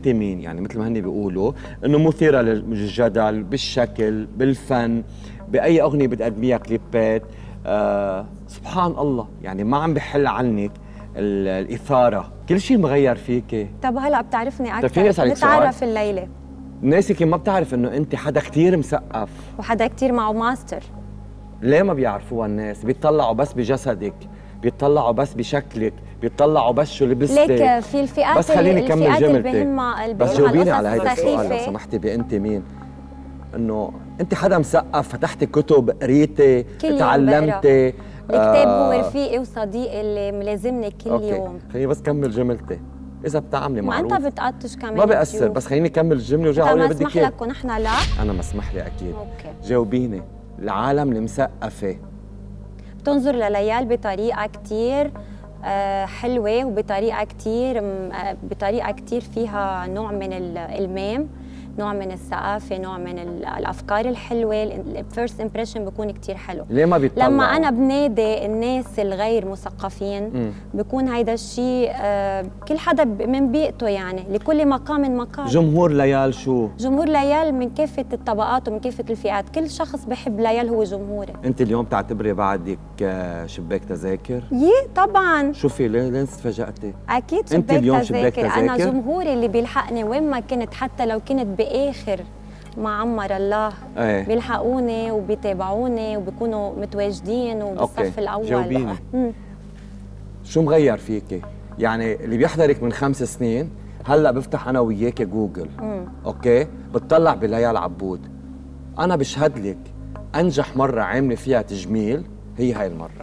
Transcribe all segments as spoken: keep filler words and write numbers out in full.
انت مين؟ يعني مثل ما هن بيقولوا انه مثيره للجدل بالشكل، بالفن، باي اغنيه بتقدميها كليبات. آه سبحان الله، يعني ما عم بحل عنك الاثاره، كل شيء مغير فيكي. طب هلا بتعرفني اكثر؟ طيب فيني اسالك سؤال؟ نتعرف الليله. الناس يمكن ما بتعرف انه انت حدا كثير مثقف وحدا كثير معه ماستر. ليه ما بيعرفوها الناس؟ بيطلعوا بس بجسدك، بيطلعوا بس بشكلك، بيطلعوا بس شو لبستك. ليك في الفئات بس خليني كمل الفئات جملتي. اللي بهمها بس جاوبيني على هيدا السؤال لو السخيفة. سمحتي، بانت مين؟ انه انت حدا مثقف، فتحتي كتب، قريتي، تعلمتي. الكتاب آه هو رفيقي وصديقي اللي ملازمني كل أوكي. يوم. خليني بس كمل جملتي. اذا بتعملي معروف ما انت بتقطش كمان ما بأثر، بس خليني كمل الجمله وجاي على بدك مسمح لك ونحن لا. انا مسمح لي اكيد. اوكي. جاوبيني. العالم المثقفه بتنظر لليال بطريقه كثير آه حلوه، وبطريقه كثير آه بطريقه كثير فيها نوع من الالمام، نوع من الثقافه، نوع من الافكار الحلوه. الفيرست امبريشن بيكون كثير حلو. ليه ما بيطلعوا؟ لما انا بنادي الناس الغير مثقفين بيكون هيدا الشيء آه كل حدا من بيئته، يعني لكل مقام مقال. جمهور ليال شو؟ جمهور ليال من كافه الطبقات ومن كافه الفئات، كل شخص بحب ليال هو جمهوري. انت اليوم بتعتبري بعدك شباك تذاكر؟ يي طبعا. شوفي ليه ليه تفاجأتي؟ اكيد شباك انت اليوم تذاكر. شباك تذاكر. انا جمهوري اللي بيلحقني وين ما كنت، حتى لو كنت باخر ما عمر الله ايه. بيلحقوني وبيتابعوني وبيكونوا متواجدين وبالصف الاول. جاوبيني. شو مغير فيكي؟ يعني اللي بيحضرك من خمس سنين هلا بفتح انا وياك جوجل. مم. اوكي؟ بتطلع بليال عبود. انا بشهد لك انجح مره عامله فيها تجميل هي هاي المره.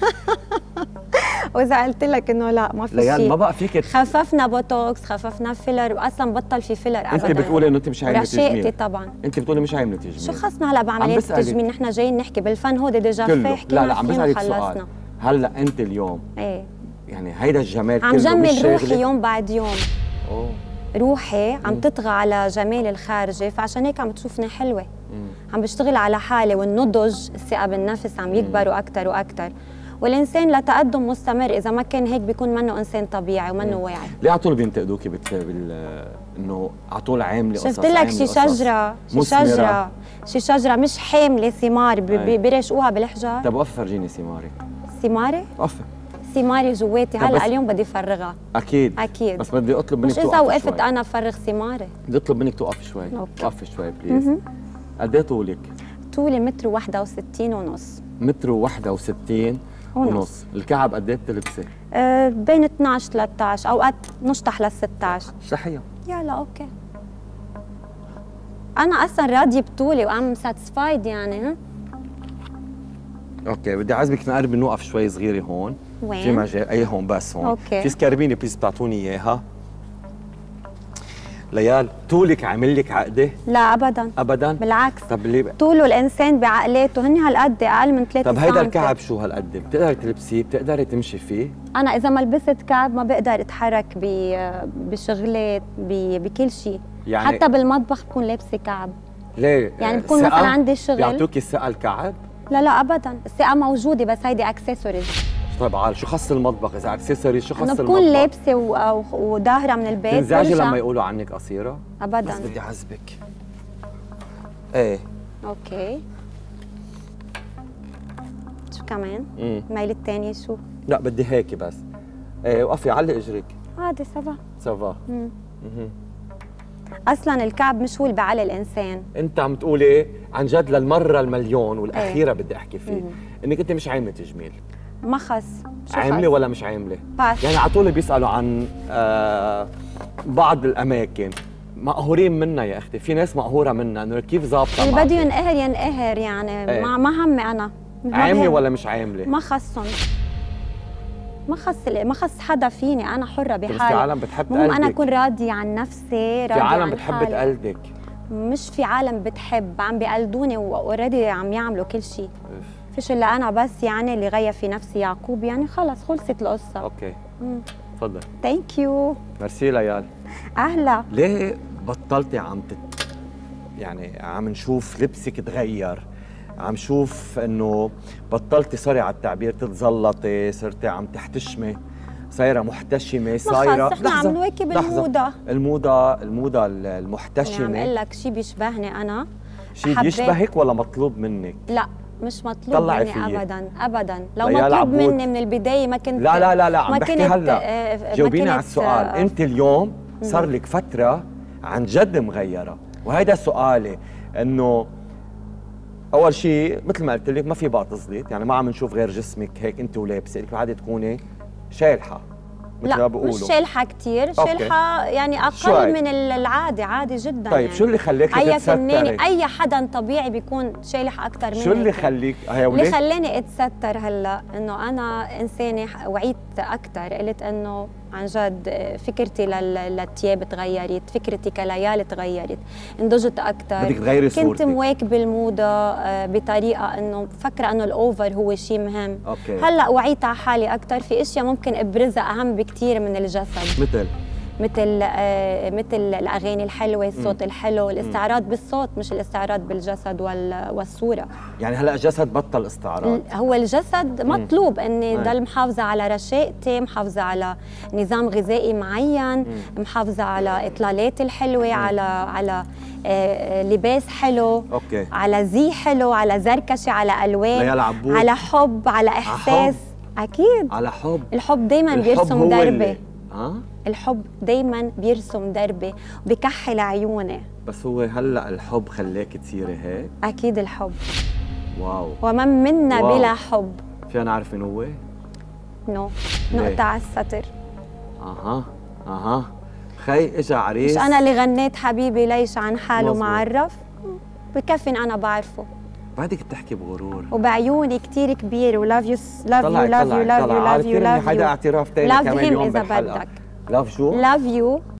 واذا قلت لك انه لا ما في شيء، ليال ما بقى فيك. خففنا بوتوكس، خففنا فيلر، واصلا بطل في فيلر ابدا. انت بتقولي انه انت مش عامله تجميل. رشاقتي طبعا. انت بتقولي مش عامله تجميل. شو خصنا هلا بعمليات التجميل؟ نحن جايين نحكي بالفن، هودي ديجا في حكينا. لا لا عم بسألك سؤال. هلا انت اليوم ايه يعني هيدا الجمال عم جمل روحي يوم بعد يوم. اوه روحي عم مم. تطغى على جمالي الخارجي، فعشان هيك عم تشوفني حلوه. مم. عم بشتغل على حالي، والنضج، الثقه بالنفس عم يكبروا اكثر واكثر. والانسان لتقدم مستمر، اذا ما كان هيك بيكون منه انسان طبيعي ومنه واعي. ليه على طول بينتقدوكي بال انه على طول عامله قصص؟ شفت لك شي شجره، شي شجره، شي شجره مش حامله ثمار بيرشقوها بالحجار. طب وقفي فرجيني ثماري. ثماري؟ وقفي. ثماري جواتي هلا اليوم بدي افرغها. اكيد اكيد، بس بدي اطلب منك توقفي شوي. مش اذا وقفت انا افرغ ثماري. بدي اطلب منك توقفي شوي. وقفي شوي بليز. قد ايه طولك؟ طولي متر وواحد وستين ونص. متر وواحد وستين ونص. الكعب قد ايه بتلبسي؟ أه بين اثنعش ثلاثطعش، اوقات نشطح لل ستطعش. صحيح. يلا اوكي. انا اصلا راضيه بطولي وام ساتسفايد يعني. ها اوكي بدي اعزبك نقرب نوقف شوي صغيره هون. وين؟ في مجال اي هون بس هون. اوكي. في سكربيني بليز بتعطوني اياها. ليال طولك عامل لك عقده؟ لا ابدا ابدا؟ بالعكس. طب ليه؟ طوله الانسان بعقلاته هني هالقد، اقل من ثلاثة طب هيدا الكعب شو هالقد؟ بتقدري تلبسيه؟ بتقدري تمشي فيه؟ انا اذا ما لبست كعب ما بقدر اتحرك بشغلات بكل شيء، يعني حتى بالمطبخ بكون لابسه كعب. ليه؟ يعني بكون مثلا عندي شغل بيعطوكي الثقه الكعب؟ لا لا ابدا، الثقه موجوده بس هيدي اكسسوارز. طيب عال شو خص المطبخ؟ اذا اكسسوارز شو خص المطبخ؟ انا بكون لابسه وظاهره من البيت. بتنزعجي لما يقولوا عنك قصيره؟ ابدا. بس بدي اعذبك. ايه اوكي. شو كمان؟ امم الميل الثانيه شو؟ لا بدي هيك بس. ايه وقفي علي اجرك. عادي سافا. سافا. امم اصلا الكعب مش هو اللي بعلي الانسان. انت عم تقولي عن جد للمره المليون والاخيره ايه؟ بدي احكي فيه مم. انك انت مش عامله تجميل. ما خص. عامله ولا مش عامله؟ باس. يعني على طول بيسالوا عن آه بعض الاماكن مقهورين منا يا اختي، في ناس مقهوره منا انه كيف ظابطه. اللي بده ينقهر ينقهر يعني. ايه؟ ما ما همي انا. عامله ولا مش عامله؟ ما خصهم. ما خص ما خص حدا فيني، انا حره بحالي. بس في عالم بتحب تقلدك. المهم انا اكون راضيه عن نفسي، راضيه في عالم عن بتحب حالي. تقلدك. مش في عالم بتحب، عم بيقلدوني واوريدي عم يعملوا كل شيء. فيش الا انا بس يعني اللي غير في نفسي يعقوب، يعني خلص خلصت القصه. اوكي تفضل. ثانك يو. ميرسي ليال. اهلا. ليه بطلتي عم تت يعني عم نشوف لبسك تغير، عم شوف انه بطلتي سوري على التعبير تتزلطي، صرتي عم تحتشمي، صايره محتشمه، ما صايره خلص احنا عم نواكب الموضه. الموضه الموضه يعني المحتشمه. عم اقول لك شيء بيشبهني انا. شيء بيشبهك ولا مطلوب منك؟ لا مش مطلوب مني فيه. ابدا ابدا، لو ليال مطلوب عبود. مني من البدايه ما كنت. لا لا لا لا عم بحكي كنت هلا. آه جاوبيني على كنت السؤال. آه انت اليوم صار لك فتره عن جد مغيره، وهيدا سؤالي. انه اول شيء مثل ما قلت لك ما في بقى تزليط، يعني ما عم نشوف غير جسمك هيك انت ولابسه، لك عادي تكوني شالحه مثل ما بيقولوا. لا مش شالحه كثير، شالحه يعني اقل شوي من العادي، عادي جدا. طيب يعني. شو اللي خليك اي تتستري؟ فنانه اي حدا طبيعي بيكون شالح اكثر منك. شو اللي خليك هي اللي خلاني اتستر هلا انه انا انسانه وعيت اكثر، قلت انه عن جد فكرتي للثياب تغيرت، فكرتي كليال تغيرت، نضجت اكثر، بدك تغيري صورتك. كنت مواكبه الموضه بطريقه انه فكره انه الاوفر هو شيء مهم. أوكي. هلا وعيت على حالي اكثر، في اشياء ممكن ابرزها اهم بكثير من الجسد. مثل مثل آه مثل الاغاني الحلوه، الصوت م. الحلو، الاستعراض بالصوت مش الاستعراض بالجسد والصوره. يعني هلا الجسد بطل استعراض، هو الجسد مطلوب اني ضل محافظه على رشاقتي، محافظه على نظام غذائي معين، م. محافظه على اطلالاتي الحلوه، م. على على آه لباس حلو، أوكي. على زي حلو، على زركشه، على الوان، على حب، على احساس. حب. اكيد على حب. الحب دايما بيرسم دربه. ها؟ الحب دايما بيرسم دربه وبكحل عيوني. بس هو هلا الحب خلاك تصيري هيك؟ اكيد الحب. واو. ومن منا واو. بلا حب. فينا نعرف مين هو؟ نو نقطة على السطر. اها اها خي اجى عريس. مش انا اللي غنيت حبيبي ليش عن حاله معرف؟ بكفي انا بعرفه. بعدك بتحكي بغرور وبعيوني كثير كبير، ولاف يو لاف يو لاف يو لاف يو لاف يو لاف يو. هيدا اعتراف تاني كمان اليوم بالحلقة. لاف شو؟ لاف يو